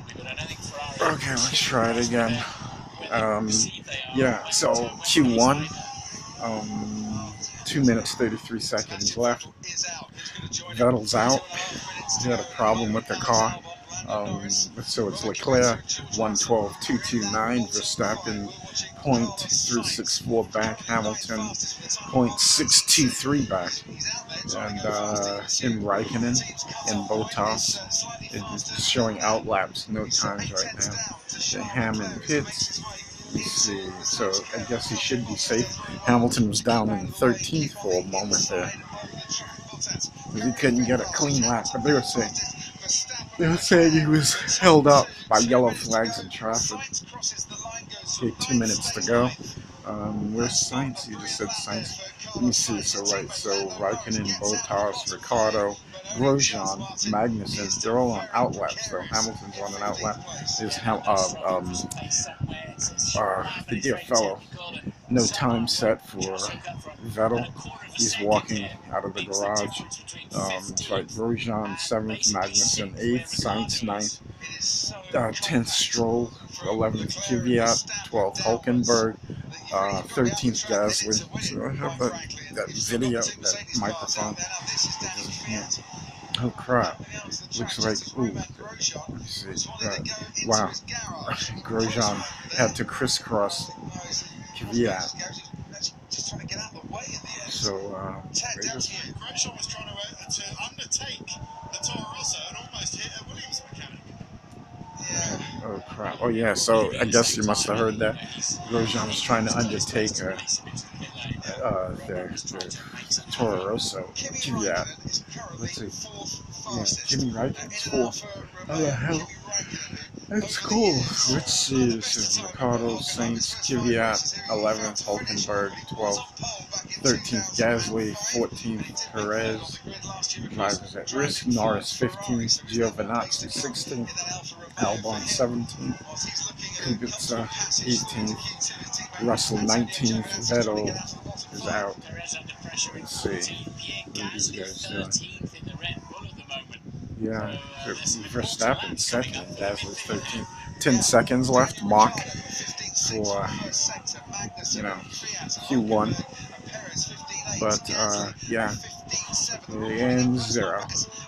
Okay, let's try it again. Yeah, so Q1, 2 minutes 33 seconds left. Vettel's out. He had a problem with the car. So it's Leclerc 112.229, Verstappen 0.364 back, Hamilton 0.623 back, and in Raikkonen and Bottas, it's showing out laps, no times right now. The Ham in pits. Let me see. So I guess he should be safe. Hamilton was down in 13th for a moment there. He couldn't get a clean lap, but they were saying he was held up by yellow flags in traffic. Okay, 2 minutes to go. Where's Sainz? You just said Sainz. Let me see. So Raikkonen, Bottas, Ricardo, Grosjean, Magnussen, they're all on outlaps. So Hamilton's on an outlap. There's the dear fellow. No time set for Vettel. He's walking out of the garage. It's like Grosjean 7th, Magnussen 8th, Sainz 9th, 10th Stroll, 11th Kvyat, 12th Hulkenberg, 13th Gasly. So I have that video, that microphone. Oh crap! Looks like ooh. Let me see. Wow, Grosjean had to crisscross Kvyat. So they just. Grosjean was trying to undertake the Toro Rosso and almost hit a Williams mechanic. Oh crap! Oh yeah. So I guess you must have heard that Grosjean was trying to undertake the Toro Rosso. Kvyat. Let's see. Yeah, Jimmy Raikkonen's 4th. Oh the hell? That's cool. Let's see. This is Ricardo, Sainz, Kvyat, 11th, Hulkenberg, 12th, 13th, Gasly, 14th, Perez. Drivers at risk. Norris, 15th, Giovinazzi, 16th, Albon, 17th, Kubica, 18th, Russell, 19th, Vettel is out. Let's see. What are these guys doing? Yeah, Verstappen 2nd, Gasly's 13th. 10 seconds left, Mach for, Q1. But, yeah, and 0.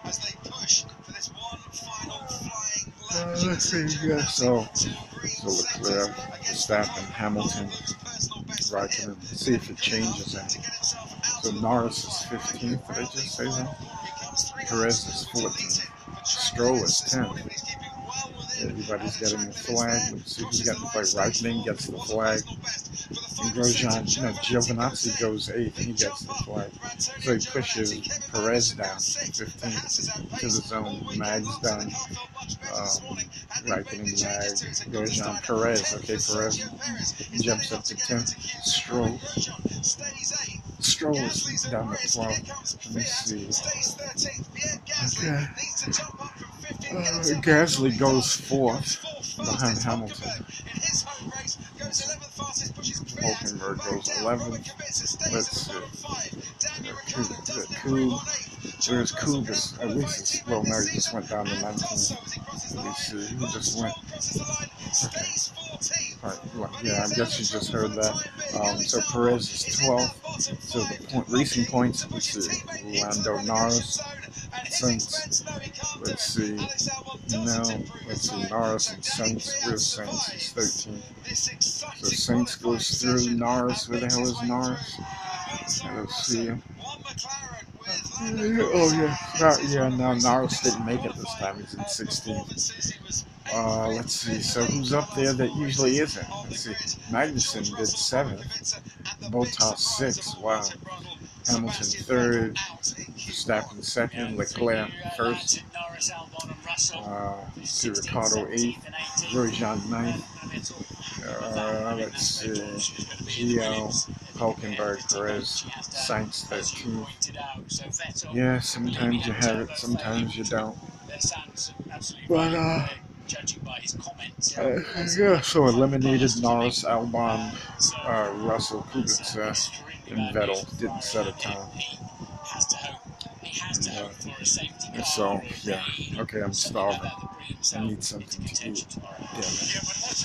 Let's see, yeah, so Leclerc, Verstappen, Hamilton, Raikkonen. Let's see if it changes any. So Norris is 15th, did I just say that? Perez is 14th. Stroll is 10th. Everybody's getting the flag. Let's see who's getting the flag. Raikkonen gets the flag. And Grosjean, Giovinazzi goes 8th and he gets the flag. So he pushes Perez down 15th to the zone. Mag's done. Raikkonen, Mag, Grosjean, Perez. Okay, Perez jumps up to 10th. Stroll is down to 12. Let me see. Okay. Gasly goes 4th behind Hamilton. Hulkenberg goes 11th. Let's see. Where's Kubica? At least it's, well, no, he just went down to 19th. Let me see. Who just went? Okay. Alright, yeah, I guess you just heard that. So Perez is 12th. So the recent points, let's see. Lando Norris. Sainz. Let's see. Let's see. Norris and Sainz. Where's Sainz? He's 13th. So Sainz goes through. Norris. Where the hell is Norris? Let's see. Oh yeah. No, Norris didn't make it this time. He's in 16th. Let's see. So who's up there that usually isn't? Let's see. Magnussen did 7th. Bottas 6th. Wow. Hamilton 3rd. Verstappen 2nd. Leclerc 1st. Let's see. Ricardo 8th. Grosjean 9th. Let's see. Gio, Hulkenberg, Perez, Sainz 13th. Yeah, sometimes you have it, sometimes you don't. But yeah, so eliminated Norris, Albon, Russell, Kubica, and Vettel. Didn't set a time. And, So, yeah. Okay, I'm starving. I need something to eat. Damn it.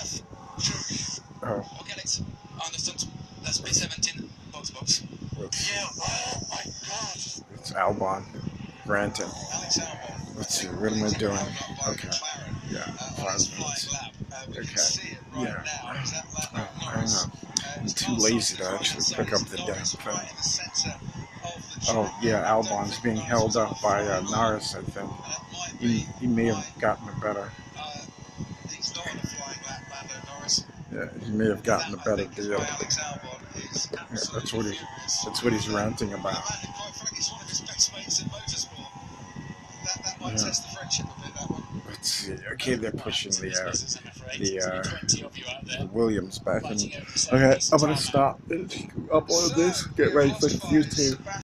Oh. Okay, Alex. Understood. That's B17. Box. Yeah, oh my god. It's Albon. Granted. Alex Albon. Let's see, what am I doing? Okay. Yeah, 5 minutes. Okay. Yeah. I don't know. I'm too lazy to actually pick up the damn thing. Oh, yeah, Albon's being held up by Norris, I think. He may have gotten a better. Yeah, he may have gotten a better deal. Yeah, that's what he's ranting about. Yeah. Let's see. Okay, they're pushing the Williams back in. Okay, I'm gonna stop and upload this. Get ready for YouTube.